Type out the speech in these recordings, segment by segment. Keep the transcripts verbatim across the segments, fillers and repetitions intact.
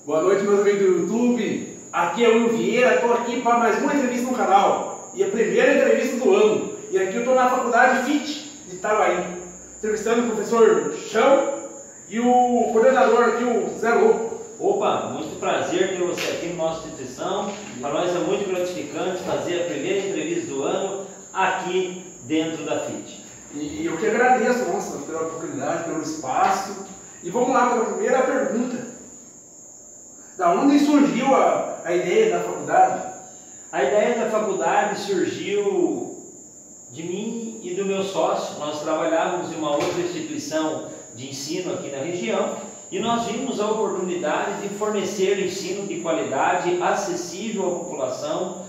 Boa noite, meus amigos do YouTube. Aqui é o Will Vieira, estou aqui para mais uma entrevista no canal. E a primeira entrevista do ano. E aqui eu estou na Faculdade F I T de Itaguaí, entrevistando o professor Chão e o coordenador aqui, o Zé Louco. Opa, muito prazer ter você aqui na nossa instituição. Para nós é muito gratificante fazer a primeira entrevista do ano aqui dentro da F I T. E eu que agradeço, nossa, pela oportunidade, pelo espaço. E vamos lá para a primeira pergunta. Da onde surgiu a, a ideia da faculdade? A ideia da faculdade surgiu de mim e do meu sócio. Nós trabalhávamos em uma outra instituição de ensino aqui na região e nós vimos a oportunidade de fornecer ensino de qualidade acessível à população,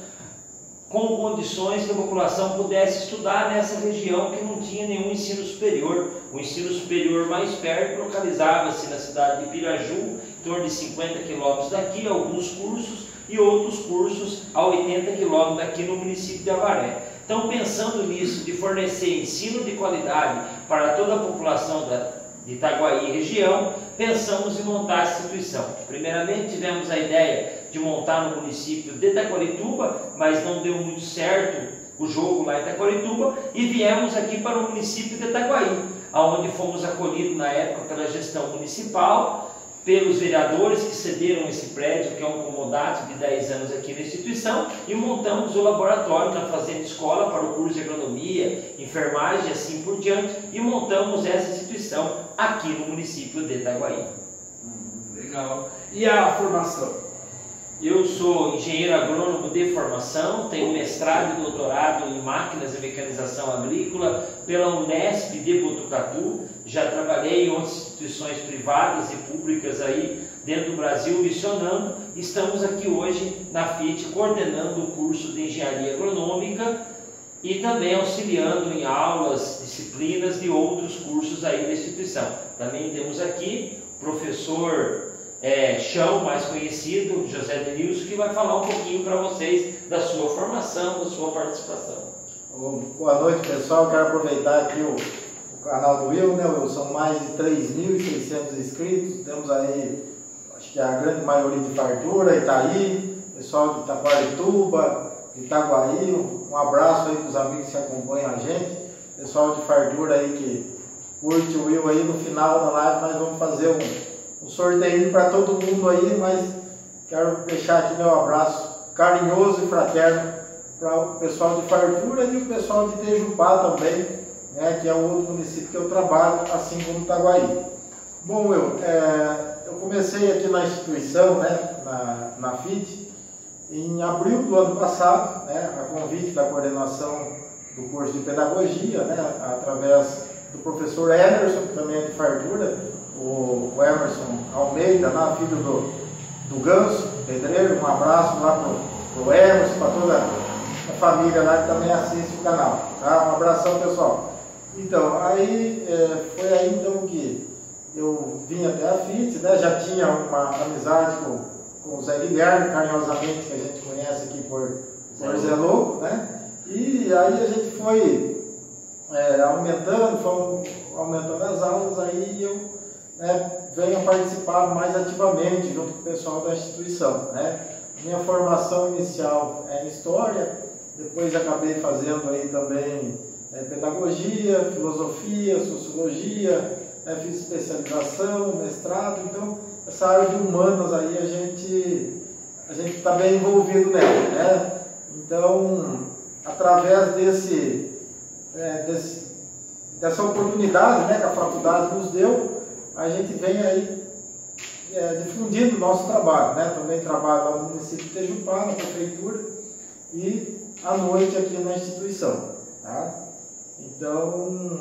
com condições que a população pudesse estudar nessa região que não tinha nenhum ensino superior. O ensino superior mais perto localizava-se na cidade de Piraju, em torno de cinquenta quilômetros daqui, alguns cursos, e outros cursos a oitenta quilômetros daqui no município de Avaré. Então, pensando nisso, de fornecer ensino de qualidade para toda a população da, de Itaguaí e região, pensamos em montar a instituição. Primeiramente, tivemos a ideia de montar no município de Itaquarituba, mas não deu muito certo o jogo lá em Itaquarituba, e viemos aqui para o município de Itaguaí, onde fomos acolhidos na época pela gestão municipal, pelos vereadores que cederam esse prédio, que é um comodato de dez anos aqui na instituição, e montamos o laboratório na Fazenda Escola para o curso de agronomia, enfermagem e assim por diante, e montamos essa instituição aqui no município de Itaguaí. Hum, legal. E a formação? Eu sou engenheiro agrônomo de formação, tenho mestrado e doutorado em máquinas e mecanização agrícola pela Unesp de Botucatu. Já trabalhei em outras instituições privadas e públicas aí dentro do Brasil lecionando. Estamos aqui hoje na F I T coordenando o curso de engenharia agronômica e também auxiliando em aulas, disciplinas de outros cursos aí da instituição. Também temos aqui o professor É, Chão, mais conhecido, José Denilson, que vai falar um pouquinho para vocês da sua formação, da sua participação. Boa noite, pessoal. Quero aproveitar aqui o, o canal do Will, né? São mais de três mil e seiscentos inscritos. Temos aí, acho que a grande maioria de Fartura, Itaí, pessoal de Itaquarituba, de Itaguaí. Um abraço aí para os amigos que acompanham a gente. Pessoal de Fartura aí que curte o Will aí. No final da live nós vamos fazer um um sorteio para todo mundo aí, mas quero deixar aqui meu abraço carinhoso e fraterno para o pessoal de Fartura e o pessoal de Tejupá também, né, que é o outro município que eu trabalho, assim como Itaguaí. Bom, eu, é, eu comecei aqui na instituição, né, na, na F I T, em abril do ano passado, né, a convite da coordenação do curso de pedagogia, né, através do professor Emerson, que também é de Fartura, o Emerson Almeida, lá, filho do, do Ganso, pedreiro. Um abraço lá pro, pro Emerson, para toda a família lá que também assiste o canal, tá? Um abração, pessoal. Então, aí é, foi aí então que eu vim até a F I T, né? Já tinha uma amizade com, com o Zé Guilherme, carinhosamente, que a gente conhece aqui por, por Zé Louco, né? E aí a gente foi é, aumentando, foi aumentando as aulas, aí eu né, venho a participar mais ativamente junto com o pessoal da instituição, né? Minha formação inicial é em História, depois acabei fazendo aí também é, Pedagogia, Filosofia, Sociologia, né, fiz especialização, mestrado. Então essa área de Humanas aí a gente a gente está bem envolvido nela, né? Então, através desse, é, desse dessa oportunidade, né, que a faculdade nos deu, a gente vem aí é, difundindo o nosso trabalho, né? Também trabalho lá no município de Tejupá, na prefeitura, e à noite aqui na instituição, tá? Então,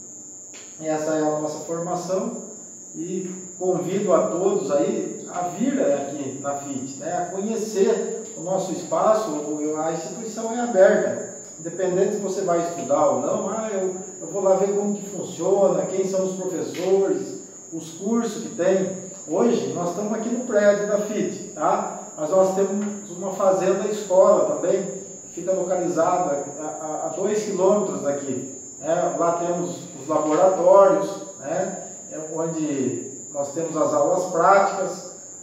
essa é a nossa formação e convido a todos aí a vir aqui na F I T, né? A conhecer o nosso espaço. A instituição é aberta, independente se você vai estudar ou não. Ah, eu, eu vou lá ver como que funciona, quem são os professores, os cursos que tem. Hoje nós estamos aqui no prédio da F I T, tá? Mas nós temos uma fazenda escola também, que fica localizada a, a dois quilômetros daqui, né? Lá temos os laboratórios, né? Onde nós temos as aulas práticas,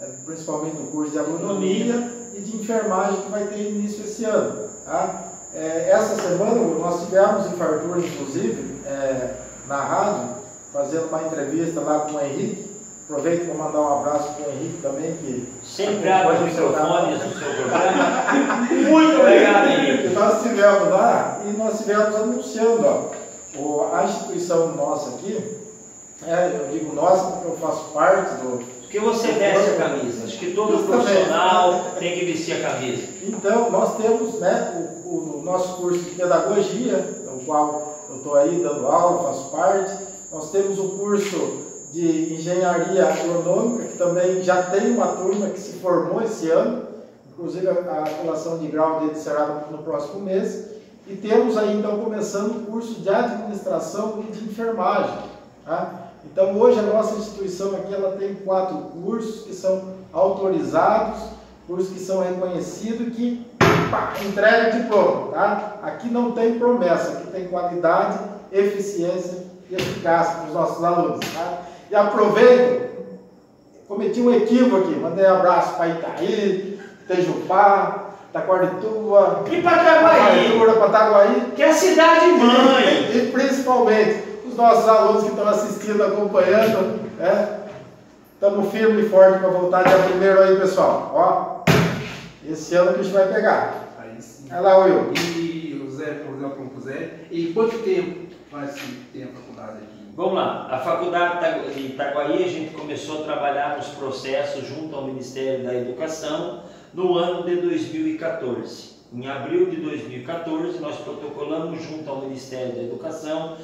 principalmente no curso de agronomia e de enfermagem que vai ter início esse ano. Tá? É, essa semana nós tivemos em fartura, inclusive, é, na rádio, fazendo uma entrevista lá com o Henrique. Aproveito para mandar um abraço para o Henrique também, que sempre abre os microfones do seu programa. Muito obrigado, Henrique. Nós estivemos lá e nós estivemos anunciando, ó, o, a instituição nossa aqui, é, eu digo nossa porque eu faço parte do... Porque você veste a camisa, acho que todo profissional tem que vestir a camisa. Então, nós temos, né, o, o nosso curso de pedagogia, no qual eu estou aí dando aula, faço parte. Nós temos o curso de engenharia agronômica, que também já tem uma turma que se formou esse ano, inclusive a, a colação de grau dele será no, no próximo mês. E temos aí, então, começando o curso de administração e de enfermagem. Tá? Então, hoje a nossa instituição aqui ela tem quatro cursos que são autorizados, cursos que são reconhecidos e que pá, entrega diploma. Tá? Aqui não tem promessa, aqui tem qualidade, eficiência e eficácia para os nossos alunos. Tá? E aproveito, cometi um equívoco aqui, mandei um abraço para Itaí, Tejupá, Taquarituba, e para Itaguaí, para Itaguaí, que é a cidade mãe. E, e principalmente os nossos alunos que estão assistindo, acompanhando, né? Estamos firme e forte para voltar dia primeiro aí, pessoal. Ó, esse ano que a gente vai pegar. Aí sim. Olha lá, Will. E o Zé, por exemplo, o Zé, e quanto tempo vai se ter a faculdade aqui? Vamos lá, a faculdade de Itaguaí a gente começou a trabalhar nos processos junto ao Ministério da Educação no ano de dois mil e quatorze. Em abril de dois mil e quatorze, nós protocolamos junto ao Ministério da Educação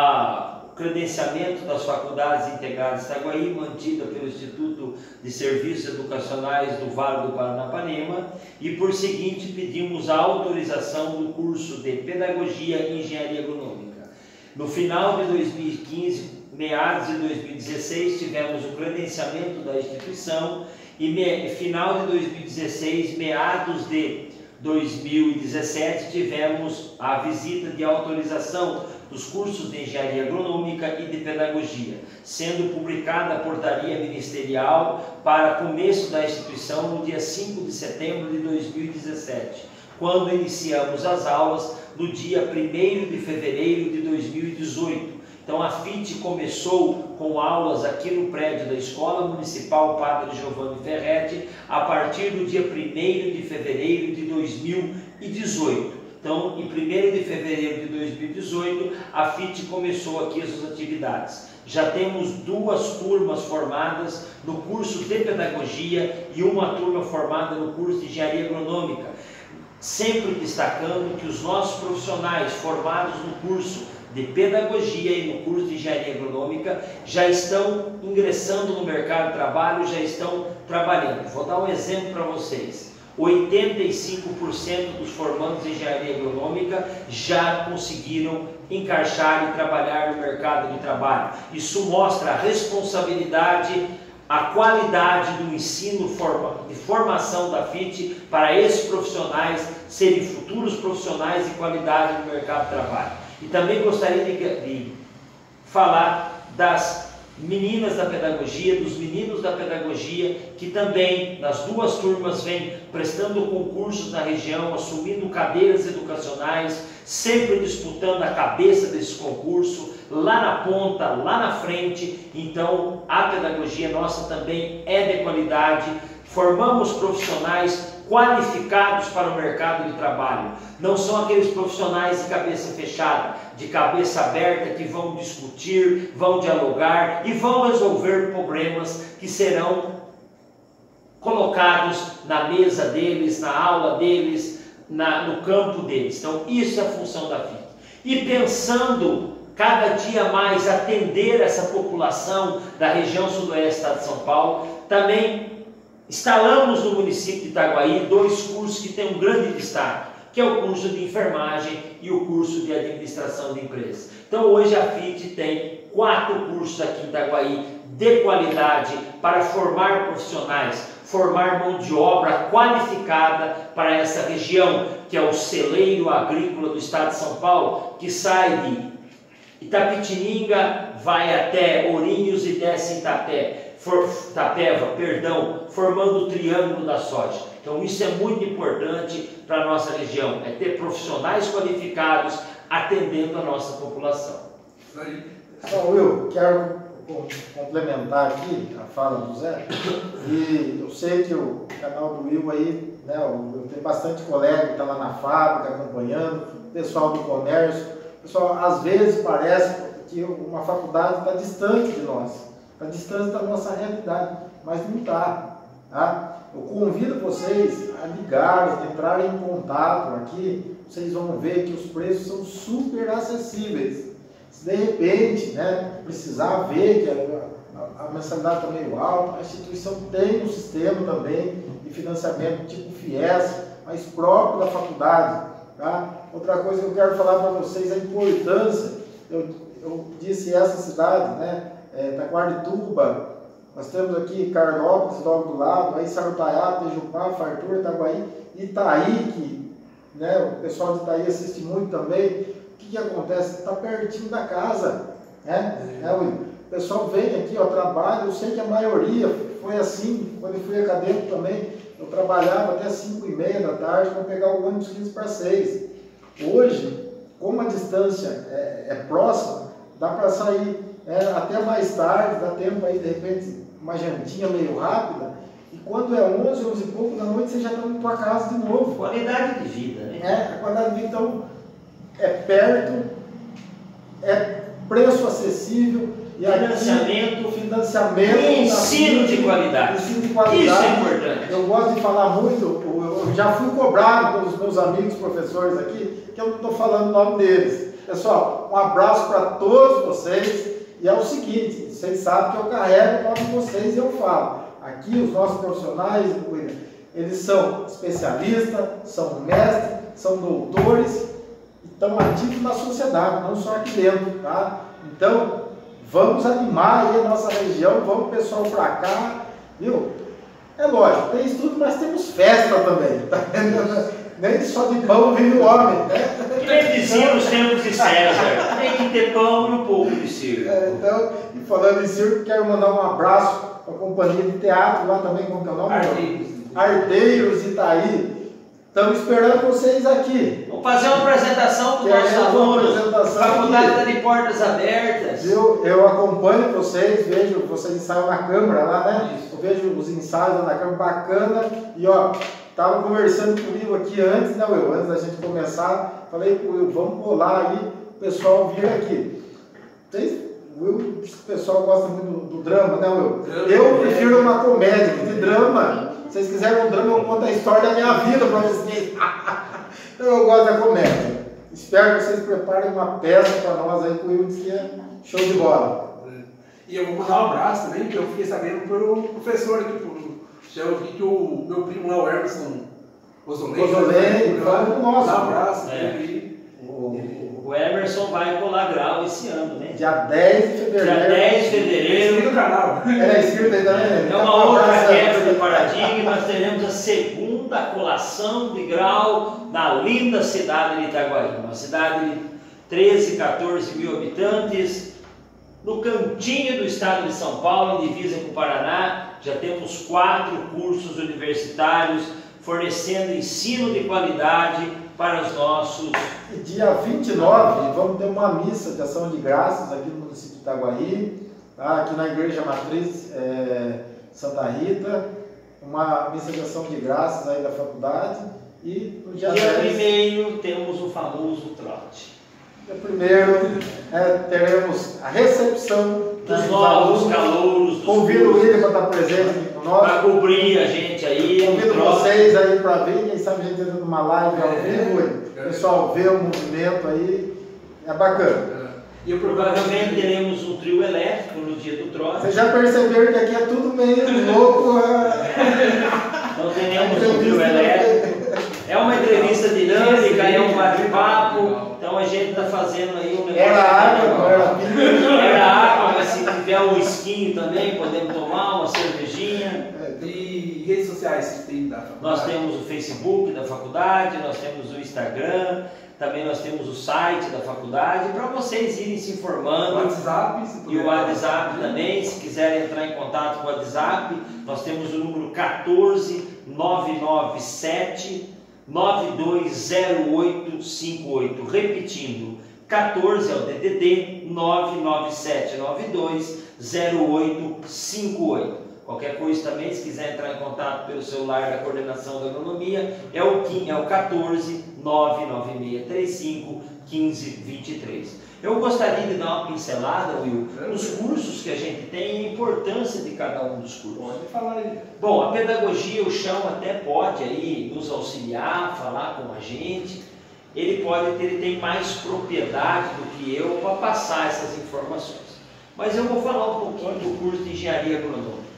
a credenciamento das faculdades integradas de Itaguaí, mantida pelo Instituto de Serviços Educacionais do Vale do Paranapanema, e por seguinte pedimos a autorização do curso de Pedagogia e Engenharia Agronômica. No final de dois mil e quinze, meados de dois mil e dezesseis, tivemos o credenciamento da instituição e me, final de dois mil e dezesseis, meados de dois mil e dezessete, tivemos a visita de autorização dos cursos de Engenharia Agronômica e de Pedagogia, sendo publicada a portaria ministerial para começo da instituição no dia cinco de setembro de dois mil e dezessete, quando iniciamos as aulas no dia primeiro de fevereiro de dois mil e dezoito. Então a F I T começou com aulas aqui no prédio da Escola Municipal Padre Giovanni Ferretti a partir do dia primeiro de fevereiro de dois mil e dezoito. Então, em primeiro de fevereiro de dois mil e dezoito, a F I T começou aqui as suas atividades. Já temos duas turmas formadas no curso de Pedagogia e uma turma formada no curso de Engenharia Agronômica, sempre destacando que os nossos profissionais formados no curso de Pedagogia e no curso de Engenharia Agronômica já estão ingressando no mercado de trabalho, já estão trabalhando. Vou dar um exemplo para vocês. oitenta e cinco por cento dos formandos em Engenharia Agronômica já conseguiram encaixar e trabalhar no mercado de trabalho. Isso mostra a responsabilidade, a qualidade do ensino de formação da F I T para esses profissionais serem futuros profissionais de qualidade no mercado de trabalho. E também gostaria de, de falar das meninas da pedagogia, dos meninos da pedagogia, que também nas duas turmas vêm prestando concursos na região, assumindo cadeiras educacionais, sempre disputando a cabeça desse concurso, lá na ponta, lá na frente. Então a pedagogia nossa também é de qualidade, formamos profissionais qualificados para o mercado de trabalho. Não são aqueles profissionais de cabeça fechada, de cabeça aberta, que vão discutir, vão dialogar e vão resolver problemas que serão colocados na mesa deles, na aula deles, na, no campo deles. Então isso é a função da F I T. E pensando cada dia mais atender essa população da região sudoeste do estado de São Paulo, também instalamos no município de Itaguaí dois cursos que têm um grande destaque, que é o curso de enfermagem e o curso de administração de empresas. Então hoje a F I T tem quatro cursos aqui em Itaguaí de qualidade para formar profissionais, formar mão de obra qualificada para essa região, que é o celeiro agrícola do estado de São Paulo, que sai de Itapetininga, vai até Ourinhos e desce em Itapé. for, Tapeva, perdão, formando o Triângulo da Soja. Então isso é muito importante para a nossa região, é ter profissionais qualificados atendendo a nossa população. Isso aí. Então, Will, quero complementar aqui a fala do Zé, e eu sei que o canal do Will aí, né, eu tenho bastante colega que está lá na fábrica acompanhando, o pessoal do comércio, pessoal, às vezes parece que uma faculdade está distante de nós, está distante da nossa realidade, mas não está, tá? Eu convido vocês a ligar, a entrarem em contato aqui, vocês vão ver que os preços são super acessíveis. Se de repente, né, precisar ver que a, a, a mensalidade está meio alta, a instituição tem um sistema também de financiamento tipo FIES, mas próprio da faculdade. Tá? Outra coisa que eu quero falar para vocês é a importância, eu, eu disse essa cidade, né, é, Taquarituba, nós temos aqui Carlópolis logo do lado, aí Sarutaiá, Tejupá, Fartura, Itaguaí, Itaí, que, né, o pessoal de Itaí assiste muito também. O que, que acontece? Está pertinho da casa, né? É. É, o pessoal vem aqui, ó, trabalha, eu sei que a maioria foi assim, quando eu fui acadêmico também, eu trabalhava até cinco e meia da tarde para pegar o ônibus quinze para seis. Hoje, como a distância é, é próxima, dá para sair é, até mais tarde, dá tempo aí, de repente, uma jantinha meio rápida, e quando é onze, onze e pouco da noite, você já está na tua casa de novo. Qualidade de vida, né? É, a qualidade de vida, então, é perto, é preço acessível, e financiamento, aqui, financiamento e ensino de qualidade. Ensino de qualidade. Isso é importante. Eu gosto de falar muito, eu já fui cobrado pelos meus amigos professores aqui, que eu não estou falando o nome deles. Pessoal, um abraço para todos vocês, e é o seguinte, vocês sabem que eu carrego o nome de vocês e eu falo. Aqui os nossos profissionais, eles são especialistas, são mestres, são doutores, estão ativos na sociedade, não só aqui dentro, tá? Então, vamos animar aí a nossa região, vamos pessoal para cá, viu? É lógico, tem estudo, mas temos festa também, tá? Nem só de pão vive o homem, né? Bem dizia os tempos de César, tem que ter pão e um pouco de circo. É, então, e falando em circo, quero mandar um abraço para a companhia de teatro lá também, como que é o nome? Ardeiros. Ardeiros Itaí. Estamos esperando vocês aqui. Vamos fazer uma apresentação para os nossos alunos. A faculdade está de portas abertas. Eu, eu acompanho vocês, vejo vocês ensaiam na câmara lá, né? Eu vejo os ensaios na câmara, bacana. E ó, estava conversando comigo aqui antes, né, Will? Antes da gente começar, falei com o Will, vamos colar aí, o pessoal vir aqui. Vocês, o Will, o pessoal gosta muito do, do drama, né, Will? Eu prefiro uma comédia, de drama. Se vocês quiserem um drama, eu conto a história da minha vida para vocês. Então eu gosto da comédia. Espero que vocês preparem uma peça para nós aí, que o Will disse que é show de bola. E eu vou mandar um abraço também, que eu fiquei sabendo pelo professor aqui, por, eu vi que o meu primo lá, o Emerson Osolei, Osolei, fala com nós. Um abraço. É. O, o Emerson vai colar grau esse ano, né? Dia dez de fevereiro. Dia dez de fevereiro. Inscrito no canal. É inscrito aí também. É uma outra quebra de paradigma. Nós teremos a segunda colação de grau na linda cidade de Itaguaí. Uma cidade de treze, quatorze mil habitantes, no cantinho do estado de São Paulo, em divisa com o Paraná. Já temos quatro cursos universitários fornecendo ensino de qualidade para os nossos. E dia vinte e nove vamos ter uma missa de ação de graças aqui no município de Itaguaí, tá? Aqui na Igreja Matriz é, Santa Rita, uma missa de ação de graças aí da faculdade. E no dia, dia primeiro temos o famoso trote. Dia primeiro é, teremos a recepção dos novos calouros. Convido o William para estar presente aqui com nós. Para cobrir a gente aí. Convido vocês aí para vir, quem sabe a gente entra numa live ao vivo, o pessoal vê o movimento aí, é bacana. E provavelmente teremos um trio elétrico no dia do trote. Vocês já perceberam que aqui é tudo meio louco. Então teremos um trio elétrico. É uma entrevista dinâmica, é um bate-papo. Então a gente está fazendo aí um negócio. Era água, não era pinga. Era água, mas se tiver um esquinho também, podemos tomar uma cervejinha. E redes sociais que tem da faculdade? Nós temos o Facebook da faculdade, nós temos o Instagram, Também nós temos o site da faculdade para vocês irem se informando. O WhatsApp, se e o WhatsApp também, se quiserem entrar em contato com o WhatsApp, nós temos o número quatorze, nove nove sete, nove dois zero oito cinco oito. Repetindo, quatorze é o D D D, nove nove sete nove dois zero oito cinco oito. Qualquer coisa também, se quiser entrar em contato pelo celular da Coordenação da Agronomia, é o, é o quatorze, nove nove seis três cinco, quinze vinte e três. Eu gostaria de dar uma pincelada, Will, nos cursos que a gente tem e a importância de cada um dos cursos. Pode falar aí. Bom, a pedagogia, o chão até pode aí nos auxiliar, falar com a gente. Ele pode ter, ele tem mais propriedade do que eu para passar essas informações. Mas eu vou falar um pouquinho do curso de Engenharia Agronômica.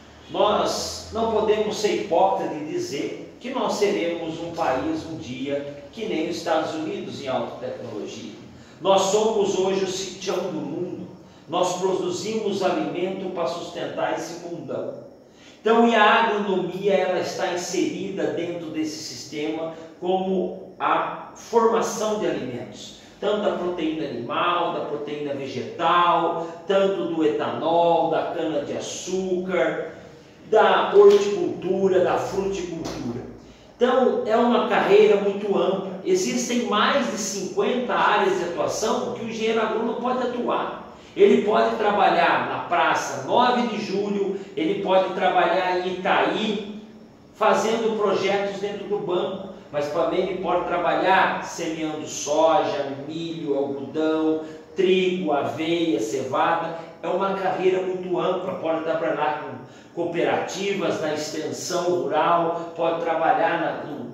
Nós não podemos ser hipócritas de dizer que nós seremos um país um dia que nem os Estados Unidos em alta tecnologia. Nós somos hoje o sitião do mundo. Nós produzimos alimento para sustentar esse mundão. Então, e a agronomia ela está inserida dentro desse sistema como a formação de alimentos. Tanto da proteína animal, da proteína vegetal, tanto do etanol, da cana-de-açúcar, da horticultura, da fruticultura. Então, é uma carreira muito ampla. Existem mais de cinquenta áreas de atuação que o engenheiro agrônomo pode atuar. Ele pode trabalhar na Praça nove de julho, ele pode trabalhar em Itaí, fazendo projetos dentro do banco, mas também ele pode trabalhar semeando soja, milho, algodão, trigo, aveia, cevada. É uma carreira muito ampla, pode trabalhar com cooperativas, na extensão rural, pode trabalhar na, no,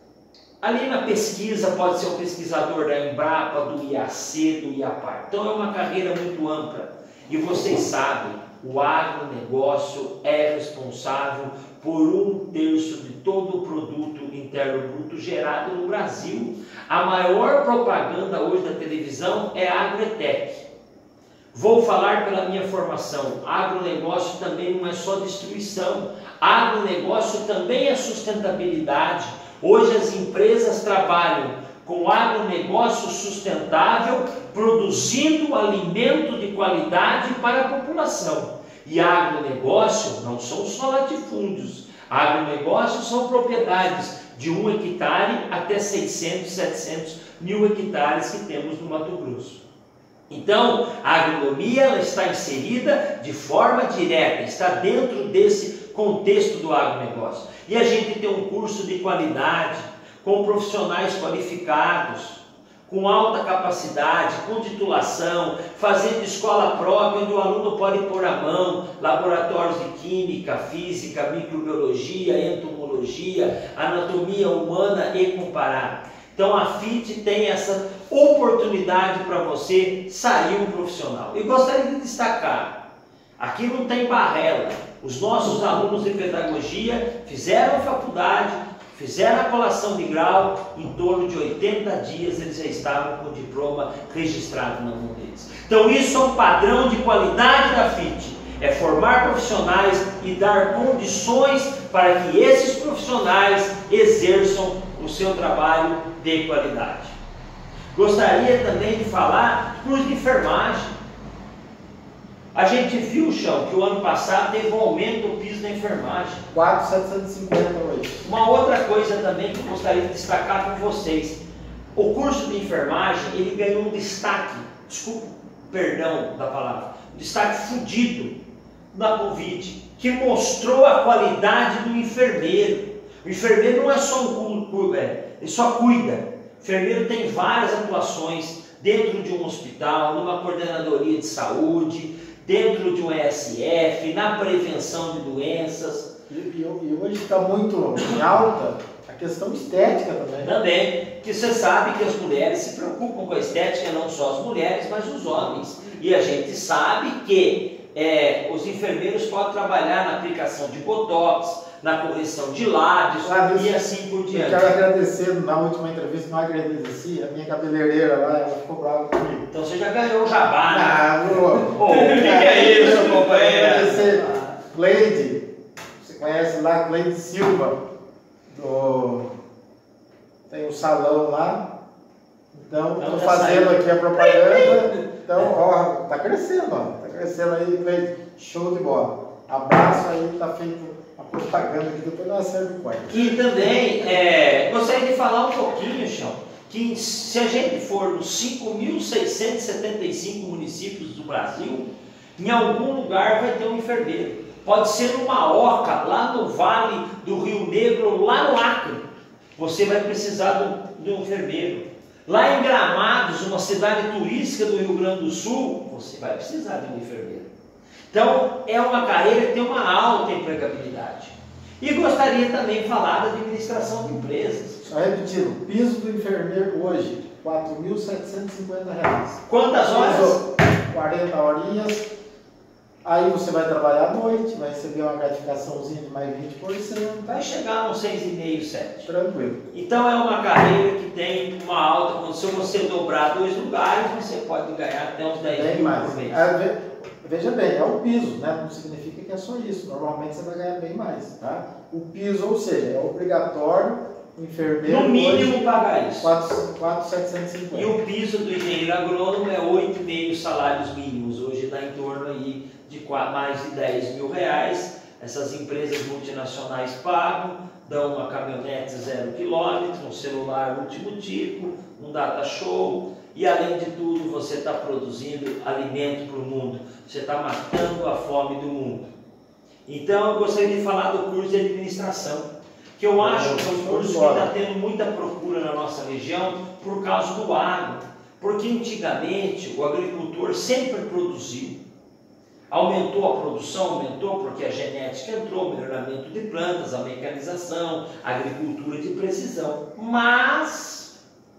ali na pesquisa, pode ser um pesquisador da Embrapa, do I A C, do I A P A R. Então é uma carreira muito ampla. E vocês sabem, o agronegócio é responsável por um terço de todo o produto interno bruto gerado no Brasil. A maior propaganda hoje da televisão é a Agretec. Vou falar pela minha formação. Agronegócio também não é só destruição. Agronegócio também é sustentabilidade. Hoje as empresas trabalham com agronegócio sustentável, produzindo alimento de qualidade para a população. E agronegócio não são só latifúndios. Agronegócio são propriedades de um hectare até seiscentos, setecentos mil hectares que temos no Mato Grosso. Então, a agronomia ela está inserida de forma direta, está dentro desse contexto do agronegócio. E a gente tem um curso de qualidade, com profissionais qualificados, com alta capacidade, com titulação, fazendo escola própria, onde o aluno pode pôr a mão, laboratórios de química, física, microbiologia, entomologia, anatomia humana e comparada. Então a F I T tem essa oportunidade para você sair um profissional. E gostaria de destacar, aqui não tem barrela, os nossos alunos de pedagogia fizeram a faculdade, fizeram a colação de grau, em torno de oitenta dias eles já estavam com o diploma registrado na mão deles. Então isso é um padrão de qualidade da F I T, é formar profissionais e dar condições para que esses profissionais exerçam o seu trabalho de qualidade. Gostaria também de falar do curso de enfermagem. A gente viu, Chão, que o ano passado teve um aumento do piso da enfermagem. quatro mil setecentos e cinquenta hoje. Uma outra coisa também que eu gostaria de destacar com vocês. O curso de enfermagem, ele ganhou um destaque, desculpa, perdão da palavra, um destaque fudido na Covid, que mostrou a qualidade do enfermeiro. O enfermeiro não é só um curso, ele só cuida. O enfermeiro tem várias atuações dentro de um hospital, numa coordenadoria de saúde, dentro de um E S F, na prevenção de doenças. E, e hoje está muito em alta a questão estética também. Também, que você sabe que as mulheres se preocupam com a estética, não só as mulheres, mas os homens. E a gente sabe que é, os enfermeiros podem trabalhar na aplicação de botox, na correção de lábios ah, e assim por diante. Eu quero agradecer, na última entrevista não agradeci, a minha cabeleireira lá, ela ficou brava comigo. Então você já ganhou o jabá, né? Ah, oh, o que, que é isso, companheiro? Agradecer, Cleide, você conhece lá, Cleide Silva, do... tem um salão lá, Então, Então, estou já fazendo saiu. aqui a propaganda. Então, ó, tá crescendo, ó. Tá crescendo aí, show de bola. Abraço aí, tá feito a propaganda aqui, depois nós acertamos o quarto. E também, é, gostaria de falar um pouquinho, Chão, que se a gente for nos cinco mil seiscentos e setenta e cinco municípios do Brasil, em algum lugar vai ter um enfermeiro. Pode ser numa oca, lá no Vale do Rio Negro, lá no Acre. Você vai precisar de um enfermeiro. Lá em Gramados, uma cidade turística do Rio Grande do Sul, você vai precisar de um enfermeiro. Então, é uma carreira que tem uma alta empregabilidade. E gostaria também de falar da administração de empresas. Só repetindo, o piso do enfermeiro hoje, quatro mil setecentos e cinquenta reais. Quantas horas? quarenta horinhas. Aí você vai trabalhar à noite, vai receber uma gratificaçãozinha de mais vinte por cento. Vai chegar uns seis vírgula cinco, sete. Tranquilo. Então é uma carreira que tem uma alta condição. Se você dobrar dois lugares, você pode ganhar até uns dez Bem mil mais. por mês. É, veja bem, é o piso, né? Não significa que é só isso. Normalmente você vai ganhar bem mais, tá? O piso, ou seja, é obrigatório o enfermeiro. No mínimo pagar isso. quatro mil setecentos e cinquenta. E o piso do engenheiro agrônomo é oito vírgula cinco salários mínimos. Hoje dá em torno aí de mais de dez mil reais. Essas empresas multinacionais pagam, dão uma caminhonete zero quilômetro, um celular último tipo, um data show, e além de tudo você está produzindo alimento para o mundo, você está matando a fome do mundo. Então eu gostaria de falar do curso de administração, que eu acho que é um curso que está tendo muita procura na nossa região por causa do agro, porque antigamente o agricultor sempre produziu. Aumentou a produção, aumentou porque a genética entrou, o melhoramento de plantas, a mecanização, a agricultura de precisão. Mas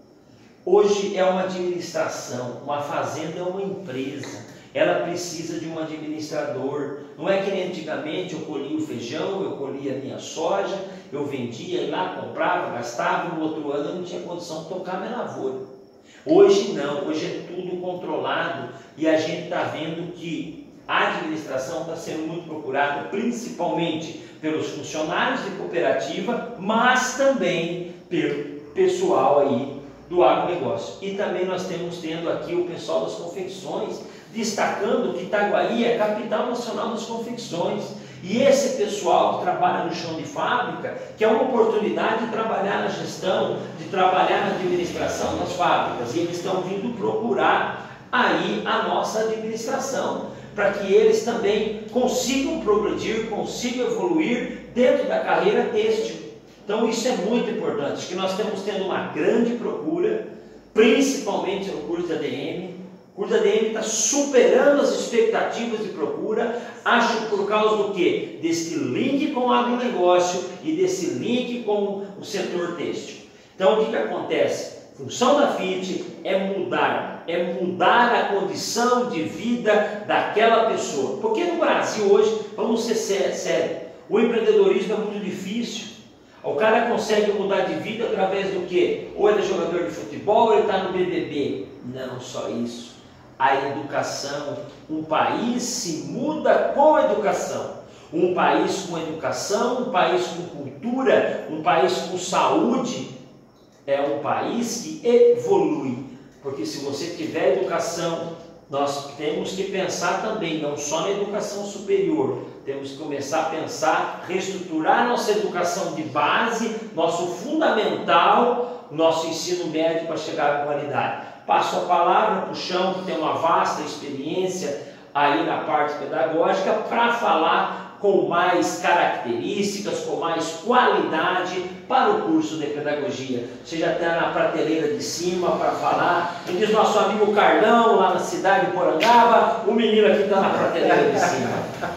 hoje é uma administração, uma fazenda é uma empresa, ela precisa de um administrador. Não é que nem antigamente eu colhia o feijão, eu colhia a minha soja, eu vendia, ia lá, comprava, gastava, no outro ano eu não tinha condição de tocar minha lavoura. Hoje não, hoje é tudo controlado e a gente está vendo que a administração está sendo muito procurada, principalmente pelos funcionários de cooperativa, mas também pelo pessoal aí do agronegócio. E também nós temos tendo aqui o pessoal das confecções, destacando que Itaguaí é capital nacional das confecções. E esse pessoal que trabalha no chão de fábrica, que é uma oportunidade de trabalhar na gestão, de trabalhar na administração das fábricas, e eles estão vindo procurar aí a nossa administração, para que eles também consigam progredir, consigam evoluir dentro da carreira têxtil. Então isso é muito importante. Acho que nós estamos tendo uma grande procura, principalmente no curso da A D M. O curso da A D M está superando as expectativas de procura, acho por causa do quê? Desse link com o agronegócio e desse link com o setor têxtil. Então o que, que acontece? A função da F I T é mudar, é mudar a condição de vida daquela pessoa. Porque no Brasil hoje, vamos ser sérios, o empreendedorismo é muito difícil. O cara consegue mudar de vida através do quê? Ou ele é jogador de futebol ou ele está no B B B. Não só isso. A educação. Um país se muda com a educação. Um país com educação, um país com cultura, um país com saúde, é um país que evolui. Porque se você tiver educação, nós temos que pensar também, não só na educação superior, temos que começar a pensar, reestruturar nossa educação de base, nosso fundamental, nosso ensino médio para chegar à qualidade. Passo a palavra para o Chão, que tem uma vasta experiência aí na parte pedagógica, para falar com mais características, com mais qualidade para o curso de pedagogia. Você já está na prateleira de cima para falar. E diz nosso amigo Carlão, lá na cidade de Porangaba, o menino aqui está na prateleira de cima.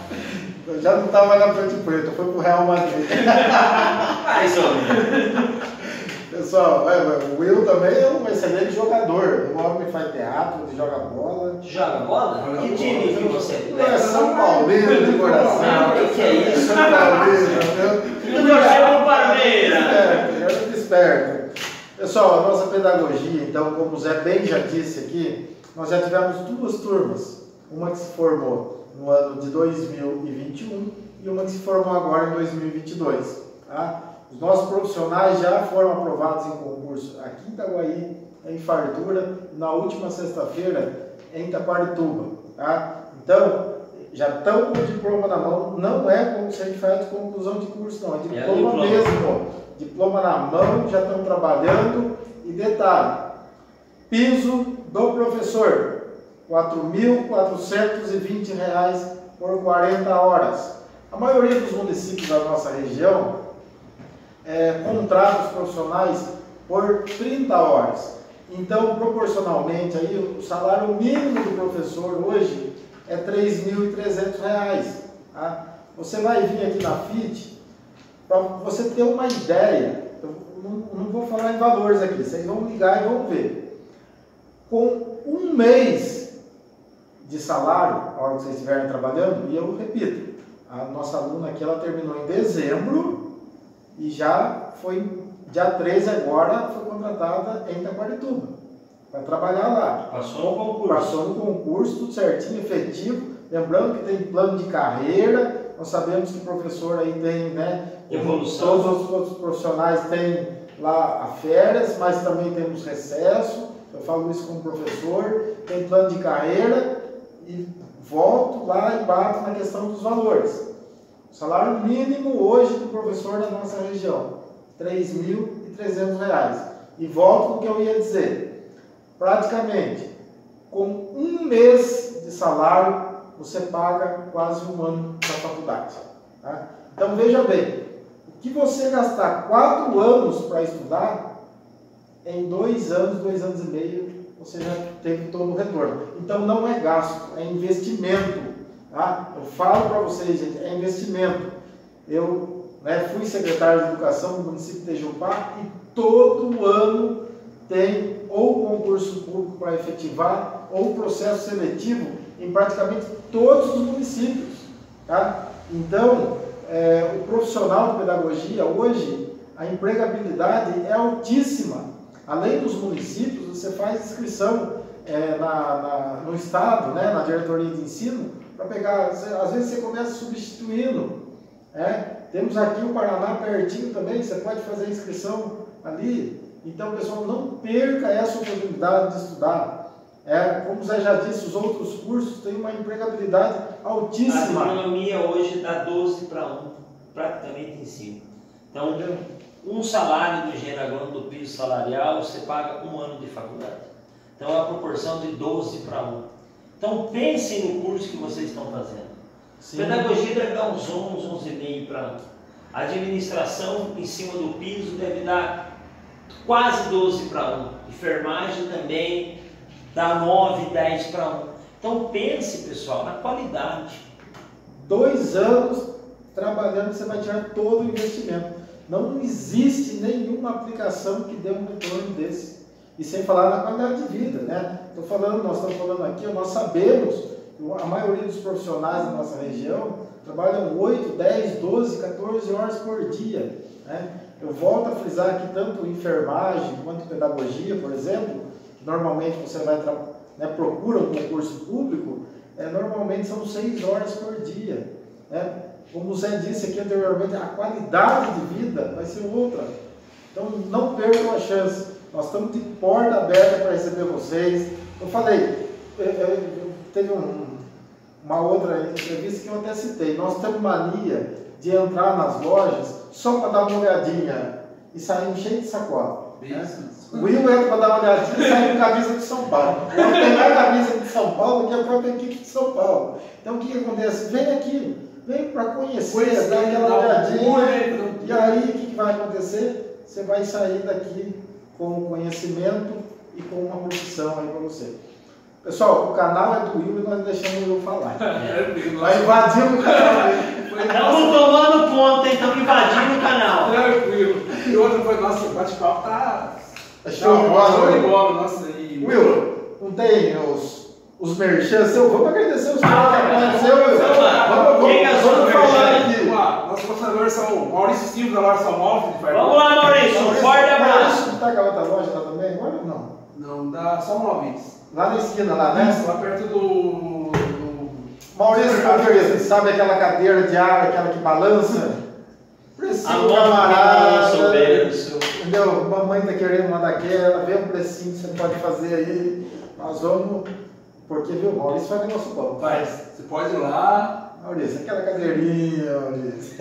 Eu já não estava na Ponte Preta, foi para o Real Madrid. Mais ou menos. Pessoal, o Will também é um excelente jogador. O homem faz teatro, ele joga bola. Joga bola? Joga Que bola. time que você Não é São Paulino de coração. Não, o que, que é isso? São Paulino, Tu torceu pro Palmeiras. É, eu fico esperto. Pessoal, a nossa pedagogia, então, como o Zé bem já disse aqui, nós já tivemos duas turmas. Uma que se formou no ano de dois mil e vinte e um e uma que se formou agora em dois mil e vinte e dois. Tá? Os nossos profissionais já foram aprovados em concurso aqui em Itaguaí, em Fartura, na última sexta-feira em Itaquarituba. Tá? Então, já estão com o diploma na mão, não é como se a gente faz de conclusão de curso, não, é diploma, é diploma mesmo. Diploma na mão, já estão trabalhando. E detalhe, piso do professor, quatro mil quatrocentos e vinte reais por quarenta horas. A maioria dos municípios da nossa região é, contrata os profissionais por trinta horas. Então, proporcionalmente, aí, o salário mínimo do professor hoje é três mil e trezentos reais. Tá? Você vai vir aqui na F I T, para você ter uma ideia, eu não, não vou falar em valores aqui, vocês vão ligar e vão ver. Com um mês de salário, a hora que vocês estiverem trabalhando, e eu repito, a nossa aluna aqui, ela terminou em dezembro e já foi, dia treze agora, foi contratada em Itaquarituba, para trabalhar lá. Passou no concurso. Passou no concurso, tudo certinho, efetivo. Lembrando que tem plano de carreira, nós sabemos que o professor aí tem, né, evolução. Todos os outros profissionais têm lá a férias, mas também temos recesso. Eu falo isso como professor, tem plano de carreira e volto lá e bato na questão dos valores. O salário mínimo hoje do professor da nossa região, três mil e trezentos reais. E volto no que eu ia dizer. Praticamente, com um mês de salário, você paga quase um ano da faculdade. Tá? Então veja bem, o que você gastar quatro anos para estudar, em dois anos, dois anos e meio, você já teve todo o retorno. Então não é gasto, é investimento. Tá? Eu falo para vocês, gente, é investimento. Eu né, fui secretário de Educação do município de Tejupá e todo ano tem ou concurso público para efetivar ou processo seletivo em praticamente todos os municípios. Tá? Então, é, o profissional de pedagogia hoje, a empregabilidade é altíssima. Além dos municípios, você faz inscrição é, na, na, no Estado, né, na diretoria de ensino, para pegar, às vezes você começa substituindo. É? Temos aqui o Paraná pertinho também, você pode fazer inscrição ali. Então, pessoal, não perca essa oportunidade de estudar. É, como o Zé já disse, os outros cursos têm uma empregabilidade altíssima. A agronomia hoje dá doze para um, praticamente em cima. Então, um salário do engenheiro agrônomo do piso salarial, você paga um ano de faculdade. Então, é a proporção de doze para um. Então, pensem no curso que vocês estão fazendo. Sim. Pedagogia deve dar uns onze, onze vírgula cinco para um. Administração em cima do piso deve dar quase doze para um. Enfermagem também dá nove, dez para um. Então pense, pessoal, na qualidade. Dois anos trabalhando, você vai tirar todo o investimento. Não existe nenhuma aplicação que dê um retorno desse. E sem falar na qualidade de vida, né? Estou falando, nós estamos falando aqui, nós sabemos que a maioria dos profissionais da nossa região trabalham oito, dez, doze, quatorze horas por dia. Né? Eu volto a frisar aqui tanto enfermagem quanto pedagogia, por exemplo, que normalmente você vai né, procura um concurso público, é, normalmente são seis horas por dia. Né? Como o Zé disse aqui anteriormente, a qualidade de vida vai ser outra. Então não percam a chance. Nós estamos de porta aberta para receber vocês. Eu falei, eu, eu, teve um, uma outra entrevista que eu até citei. Nós temos mania de entrar nas lojas só para dar uma olhadinha e sair cheio de sacola. Né? O Will entra para dar uma olhadinha e sai com camisa de São Paulo. Eu tenho mais camisa de São Paulo do que a própria equipe de São Paulo. Então o que, que acontece? Vem aqui, vem para conhecer, conhecer, dar aquela olhadinha. E aí o que, que vai acontecer? Você vai sair daqui com conhecimento e com uma profissão aí para você. Pessoal, o canal é do Will e nós deixamos o Will falar. Vai invadir o canal. Estamos tomando ponto, hein? Estamos invadindo o canal. Tranquilo. E outro foi, nossa, o bate-papo tá... Show de bola. Show de bola, nossa. E... Will, não tem os, os merchans seu? Vamos agradecer os caras que aconteceu, Will. Vamos lá. Vamos, vamos, Quem é vamos falar aqui. Vamos lá. Nossos patrocinadores são Maurício Silva da loja Salmóvel. Vamos lá, Maurício. Um forte abraço. Você está com a outra loja lá também agora ou não? Não, da Salmóveis. Lá na esquina, lá, né? Isso, lá perto do... do... Maurício, Maurício, sabe aquela cadeira de ar, aquela que balança? Precisa, Alô, camarada. Isso. Entendeu? Mamãe tá querendo uma daquela, vê um precinho que você pode fazer aí. Nós vamos. Porque, viu, Maurício faz negócio bom. Faz. Você pode ir lá. Maurício, aquela cadeirinha, Maurício.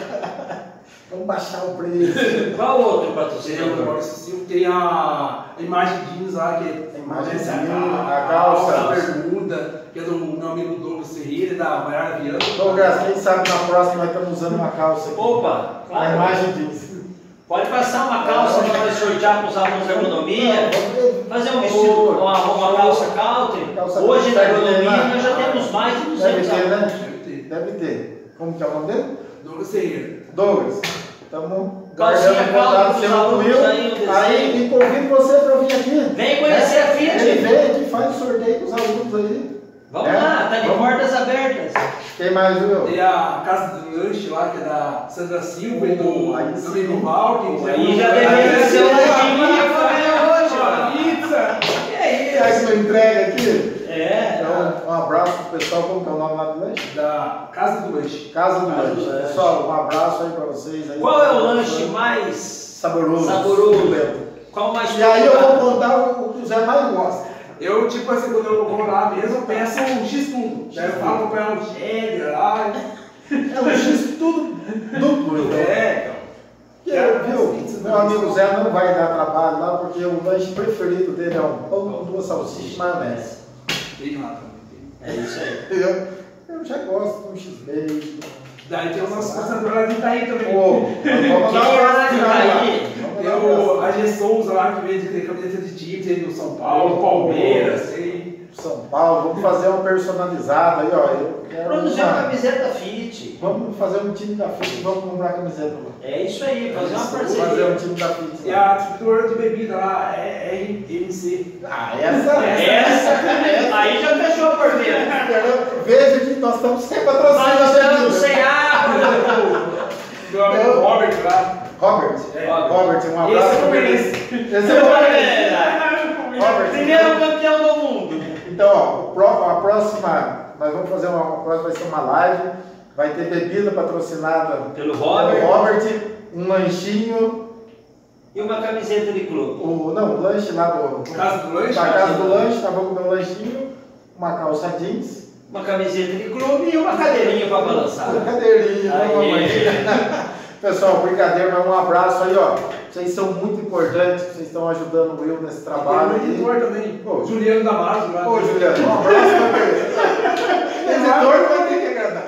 Vamos baixar o preço. Qual outro Tem o patrocinador? Maurício Silva, tem a imagem jeans lá, que é A imagem essa jeans, a, a calça. a bermuda, que é do meu amigo Douglas Ferreira e da Maiara Viana. Douglas, quem sabe na próxima nós estamos usando uma calça aqui. Opa, A claro. imagem diz. Pode passar uma calça para nós sortear para os alunos da agronomia. Fazer um vestido, uma, uma calça country. Calça Hoje na country, agronomia né? nós já temos mais de Deve duzentos ter, alunos. né? Deve ter. Deve ter. Como que é o nome dele? Douglas Ferreira. Douglas. Estamos Calcinha guardando o calça contato dos seu alunos Will. aí, o desenho. Aí e convido você para vir aqui. Vem conhecer né? a Fiat. Ele vem aqui, faz o sorteio com os alunos aí. Vamos É? lá, tá de Vamos. portas abertas. Quem mais, Will? Tem a Casa do Lanche lá, que é da Sandra Silva e do Aí do sim. amigo Val. que Aí já já deveria ser o lanchinho uma que eu ganhei hoje, Uma ó. pizza. Que é Será que isso? não entrega aqui? É. Então, um abraço pro pessoal. Como que é o nome lá do lanche? Da Casa do Lanche. Casa do Casa do Lanche. Lanche. Pessoal, um abraço aí para vocês. Aí. Qual é o lanche mais saboroso? saboroso? Qual mais E aí eu popular? vou contar o que o Zé mais gosta. Eu, tipo assim, quando eu vou lá mesmo, eu peço um X-tudo. Daí eu falo pra um cheddar lá. É um X tudo duplo, então. É, Que, viu? Meu amigo Zé não vai dar trabalho lá porque o lanche preferido dele é um pão com duas salsichas e maionese. tem lá também. É isso aí. Eu, eu já gosto de um X-bacon. Daí tem o nosso patrocinador lá de Itaí também. Pô, vamos dar Quem um é lá abraço de pra lá. Itaí? Vamos Tem dar um abraço. o, a G Souza lá que vende tem camiseta de time, tem do São Paulo, Palmeiras, tem. São Paulo, vamos fazer uma personalizada aí, ó. Eu quero Produzir uma uma- camiseta fit. Vamos fazer um time da Fit e vamos comprar camiseta. É isso aí, fazer uma Vamos fazer um parceria. time da Fit. E a distribuidora de bebida lá é, é M C. Ah, essa, Essa, aí já fechou a porteira. Veja que nós estamos sem patrocínio. Nós estamos né? sem água. Meu amigo Robert lá. Robert, É. Robert, um abraço. Esse eu pra ele. conheço. Esse eu conheço. Robert, Primeiro campeão do mundo. então, ó, o pró- a próxima, nós vamos fazer uma, a próxima vai ser uma live, vai ter bebida patrocinada Pelo pelo Robert Robert, um lanchinho, e uma camiseta de clube. o, não, o lanche lá do, Casa do Lanche? da casa do lanche, nós vamos comer um lanchinho, uma calça jeans, Uma camiseta de clube e uma cadeirinha para balançar. uma cadeirinha, né, mamãe? Aí. Pessoal, brincadeira, mas um abraço aí, ó. Vocês são muito importantes, vocês estão ajudando o Will nesse trabalho. Tem um editor também. Pô. Juliano Damasio lá. Ô, Juliano, um abraço também. Editor vai ter que agradar.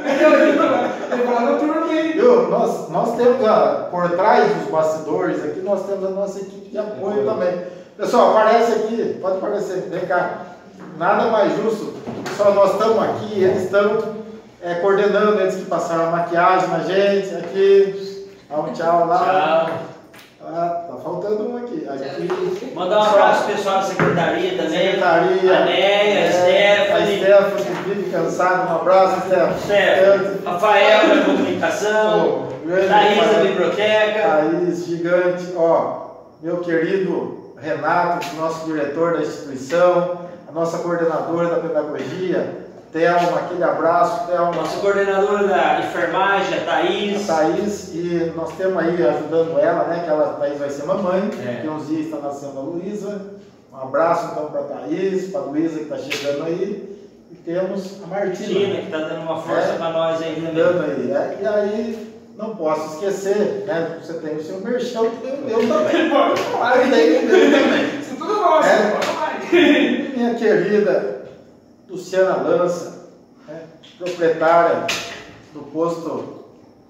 Ele falou na turma aí. Viu? Nós, nós temos, a, por trás dos bastidores aqui, nós temos a nossa equipe de apoio também. Pessoal, aparece aqui, pode aparecer, vem cá. Nada mais justo, só nós estamos aqui, eles estão é, coordenando, eles que passaram a maquiagem na gente, aqui. Dá um tchau lá. Tchau. Ah, tá faltando um aqui. aqui. Mandar um abraço pro pessoal da secretaria também. Secretaria. A Neia, a A Stephanie. Stephanie, que vive cansado. Um abraço, Stephanie. Stephanie. Rafael da comunicação. Pô, grande Thaís da Rafael. biblioteca. Thaís, gigante. Ó, meu querido Renato, nosso diretor da instituição, a nossa coordenadora da pedagogia, Thelma, aquele abraço, Thelma. Nossa coordenadora da enfermagem, a Thaís. A Thaís, e nós temos aí ajudando ela, né? Que ela, a Thaís vai ser mamãe, É. daqui uns dias está nascendo a Luísa. Um abraço então para a Thaís, para a Luísa que está chegando aí. E temos a Martina. Tina, que está dando uma força É. para nós aí também. Dando aí. É, e aí, não posso esquecer, né? Você tem o seu merchão, tem o meu também. Aí tem o meu também. Isso tudo nosso. É. Vai. Minha querida Luciana Lança, né, proprietária do posto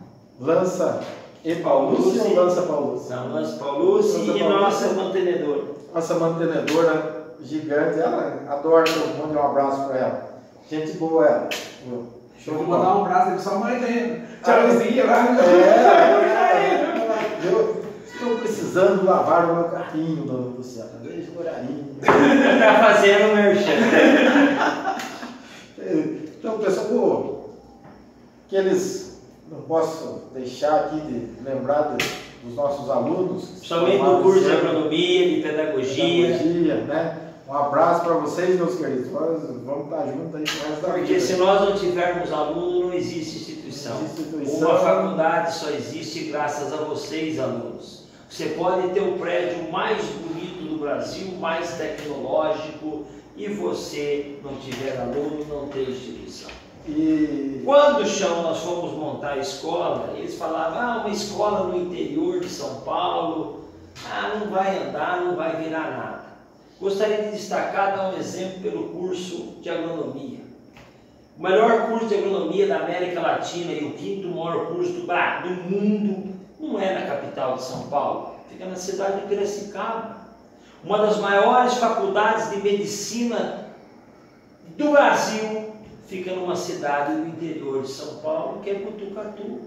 Lança e Paulúcia ou Lança Paulúcia? Não, Lança Paulúcia Lança e Paulúcia. nossa mantenedora. Nossa mantenedora gigante, ela adora todo mundo, um abraço para ela. Gente boa ela. viu? Show Eu de vou mandar bola. um abraço aí pra sua mãe também. Tchauzinho lá. É, eu estou precisando lavar o meu capinho, dona Luciana. Beijo por aí. Tá fazendo merchan. Então, pessoal, pô, que eles não posso deixar aqui de lembrar de- dos nossos alunos. que Somente formaram no curso de esse ano, agronomia, de pedagogia. pedagogia, né? Um abraço para vocês, meus queridos. Nós vamos estar juntos aí com o resto da Porque vida. se nós não tivermos aluno, não existe instituição. Instituição. Uma faculdade só existe graças a vocês, alunos. Você pode ter o prédio mais bonito do Brasil, mais tecnológico, e você não tiver aluno, não tem instituição. E Quando chão nós fomos montar a escola, eles falavam, ah, uma escola no interior de São Paulo, ah, não vai andar, não vai virar nada. Gostaria de destacar, dar um exemplo pelo curso de agronomia. O melhor curso de agronomia da América Latina e o quinto maior curso do, do mundo não é na capital de São Paulo, fica na cidade de Piracicaba. Uma das maiores faculdades de medicina do Brasil fica numa cidade do interior de São Paulo, que é Botucatu.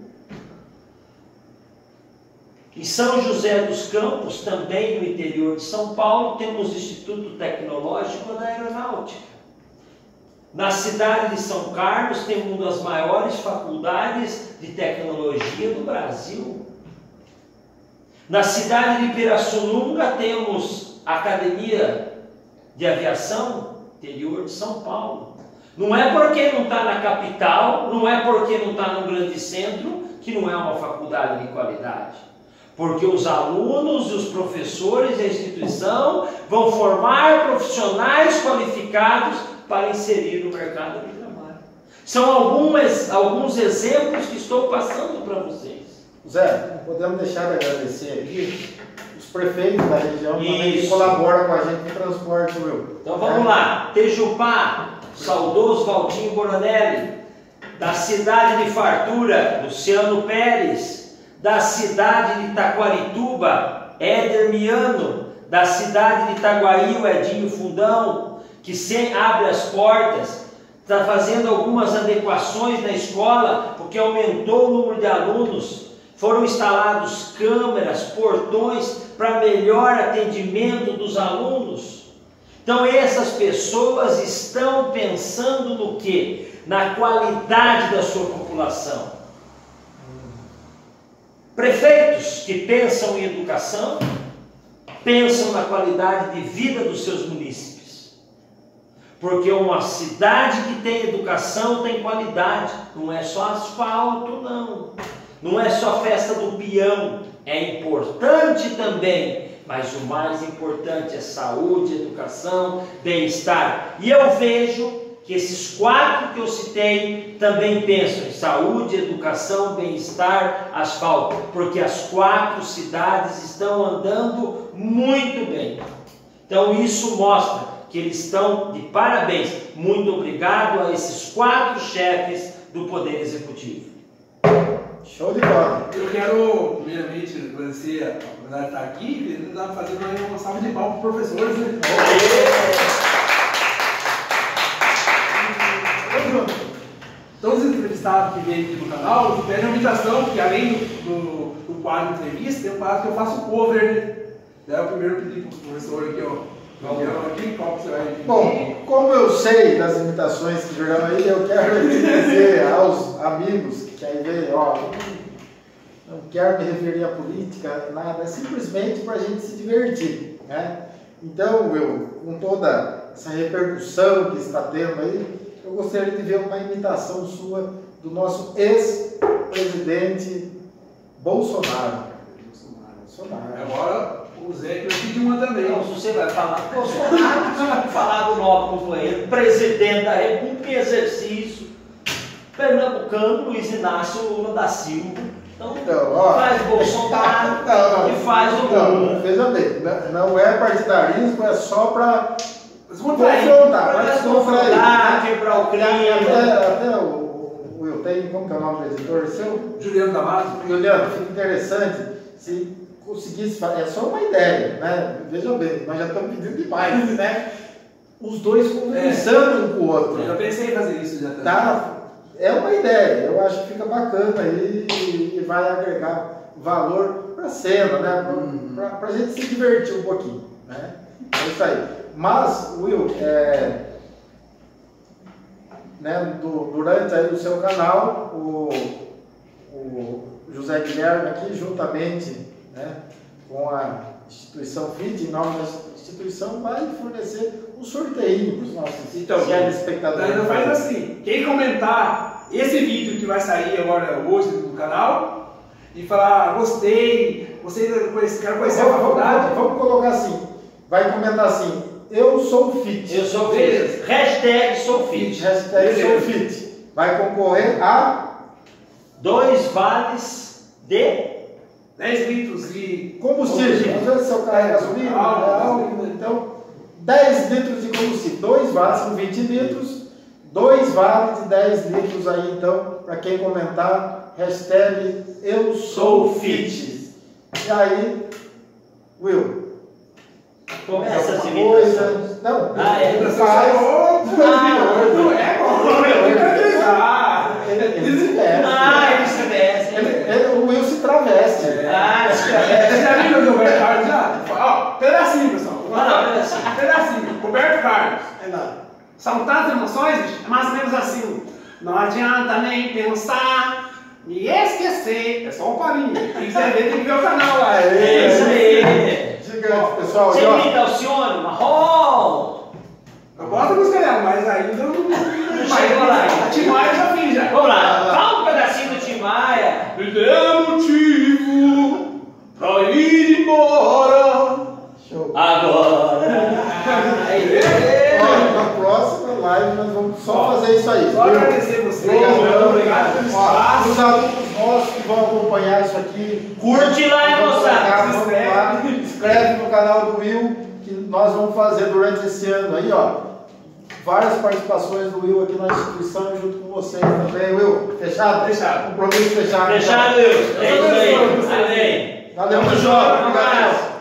Em São José dos Campos, também no interior de São Paulo, temos o Instituto Tecnológico da Aeronáutica. Na cidade de São Carlos, temos uma das maiores faculdades de tecnologia do Brasil. Na cidade de Pirassununga, temos a Academia de Aviação, interior de São Paulo. Não é porque não está na capital, não é porque não está no grande centro, que não é uma faculdade de qualidade. Porque os alunos, os professores e a instituição vão formar profissionais qualificados para inserir no mercado de trabalho. São algumas, alguns exemplos que estou passando para vocês. Zé, não podemos deixar de agradecer aqui os prefeitos da região também que Isso. colaboram com a gente no transporte, Will. Então vamos É. lá. Tejupá, saudoso Valtinho Boronelli. Da cidade de Fartura, Luciano Pérez. Da cidade de Taquarituba, Éder Miano. Da cidade de Itaguaí, o Edinho Fundão, que sem abre as portas, está fazendo algumas adequações na escola, porque aumentou o número de alunos, foram instalados câmeras, portões, para melhor atendimento dos alunos. Então essas pessoas estão pensando no quê? Na qualidade da sua população. Prefeitos que pensam em educação, pensam na qualidade de vida dos seus munícipes. Porque uma cidade que tem educação tem qualidade. Não é só asfalto, não. Não é só festa do peão. É importante também. Mas o mais importante é saúde, educação, bem-estar. E eu vejo que esses quatro que eu citei também pensam em saúde, educação, bem-estar, asfalto. Porque as quatro cidades estão andando muito bem. Então isso mostra que eles estão de parabéns. Muito obrigado a esses quatro chefes do Poder Executivo. Show de bola. Eu quero, primeiramente, agradecer a oportunidade de estar aqui e estar fazendo uma salva de palmas para os professores, né? Todos os entrevistados que vêm aqui no canal pedem uma invitação, que além do, do quadro de entrevista, tem um quadro que eu faço cover, né? Daí eu primeiro pedi para o professor aqui, ó. Aqui, qual que você vai... Bom, como eu sei das imitações que jogam aí, eu quero dizer aos amigos que aí veem, ó, não quero me referir à política, nada, é simplesmente para a gente se divertir, né? Então, eu, com toda essa repercussão que está tendo aí, eu gostaria de ver uma imitação sua do nosso ex-presidente Bolsonaro. Bolsonaro. Agora, o Zé que vai pedir uma também. Então, se você vai falar Bolsonaro, você vai falar do nosso companheiro, presidente da República em exercício, pernambucano, Luiz Inácio Lula da Silva. Então, Então, ó, faz Bolsonaro não, não, e faz o Lula. não, veja bem, não, não é partidarismo, é só para Descontrair. confrontar, para Para descontrair. desconfrontar, quebrar o clima. Até, até o, o Will tem, como que é o nome do editor seu? Juliano Damasio. Juliano, fica interessante se conseguisse fazer, é só uma ideia, né? Veja bem, nós já estamos pedindo demais, né? Os dois conversando é. um com o outro. Eu já pensei em fazer isso já também. Tá? É uma ideia, eu acho que fica bacana aí e, e vai agregar valor para a cena, né? Para a gente se divertir um pouquinho, né? É isso aí. Mas, Will, é, né, do, durante aí o seu canal, o, o José Guilherme aqui, juntamente, né, com a instituição F I T, em nome da instituição, vai fornecer um sorteio para os nossos então, telespectadores. Então faz assim, quem comentar esse vídeo que vai sair agora hoje no canal e falar gostei, Você quer conhecer a Vamos, faculdade? vamos, vamos colocar assim, vai comentar assim, eu sou fit. Eu sou fit. Beleza. Hashtag sou fit. Hashtag Beleza. sou fit. Vai concorrer a Dois vales de dez litros de combustível. Às vezes seu carro é gasolina, é álcool, então dez litros de combustível. Dois vales são vinte litros, dois vales de dez litros aí então, para quem comentar, hashtag eu sou fit. E aí, Will, Começa as alguma coisa? imitações. Não, Ah, é. ele Faz. faz. Não é bom, eu quero acreditar. Ele, ele se veste. Ah, ele se veste. Ele, ele, o Will se traveste. Ah, se Você veste. já viu o Roberto Carlos já? Ó, pedacinho, pessoal. Ah, não, pedacinho. Pedacinho. Roberto Carlos. É nada. São tantas emoções, bicho, é mais ou menos assim. Não adianta nem pensar, me esquecer. É só um parinho. Quem quiser ver, tem que ver o canal lá. É isso aí. Gigante, pessoal. Você E, ó, imita Alcione, Marrom. Eu gosto da música dela, mas ainda não. Não chegou lá. A Tim Maia eu já fiz já. Vamos lá, fala um pedacinho do Tim Maia. Me dê motivo pra ir embora. show. Agora. Ó, na próxima live nós vamos só fazer isso aí. Só agradecer você. Obrigado. Obrigado pelo Ó, espaço. os alunos nossos que vão acompanhar isso aqui, Curte lá, hein, vamos moçada. colocar, vamos lá, inscreve no canal do Will, que nós vamos fazer durante esse ano aí, ó. Várias participações do Will aqui na instituição junto com vocês também. Will, fechado? Fechado. Compromisso fechado. Fechado, Will. É isso aí. Amém. Valeu, Tamo pessoal. junto. Obrigado.